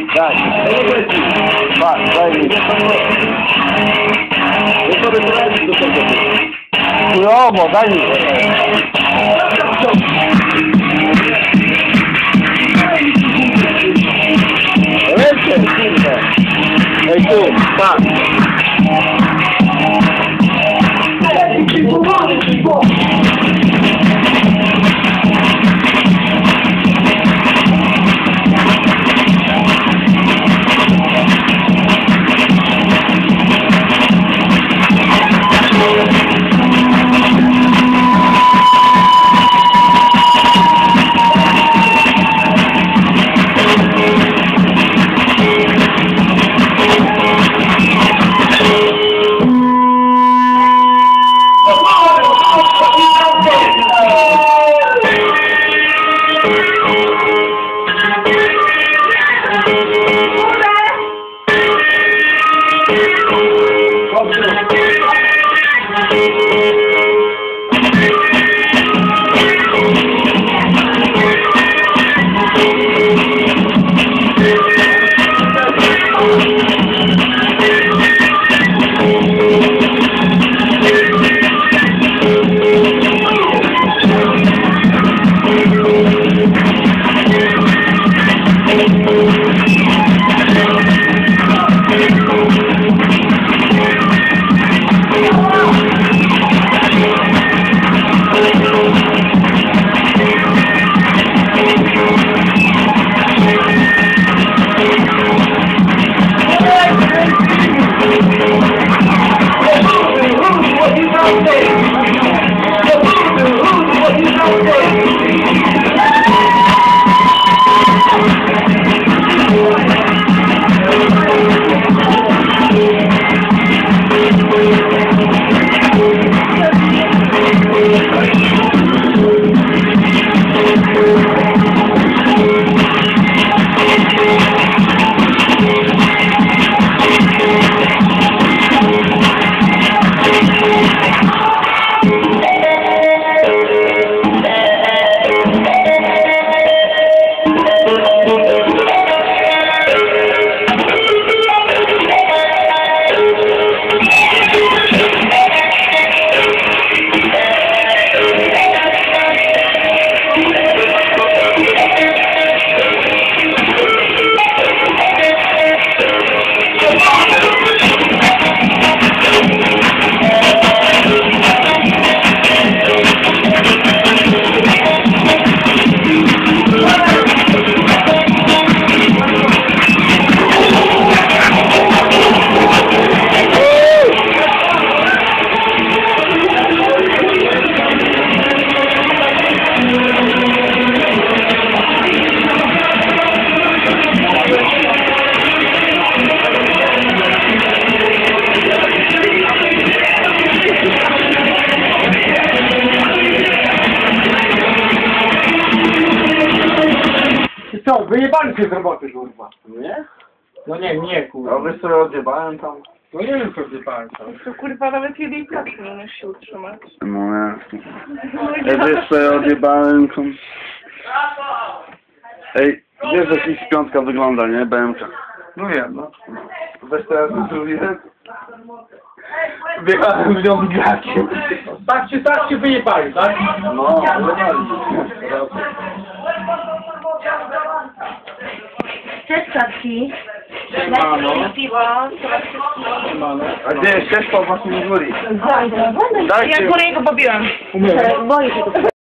Daj. Patrz, daj mi. Nie sobie poradzić do tego. Chujowo, daj mi. Lecę, kurwa. Ej tu, patrz. Co, wyjebali się z roboty, kurwa. Nie? No nie, kurwa. A wy sobie odjebałem tam? No nie wiem, co wyjebałem tam. To kurwa nawet jednej pracy nie umiesz się utrzymać. No jasne. Ej, wiesz co ja odjebałem tam? Ej, wiesz jak X5 wygląda, nie? BMK. No wiem, no. Weź teraz co zrobiłem? Biegałem w nią grakiem. Tak się wyjebali, tak? No, wyjebali. Cześć Katki. Siemano. Piwo, coraz wszystkich. A gdzie jest ścieżka właśnie z góry? Ja górę jego pobiłem. Umiem. Boję się tego.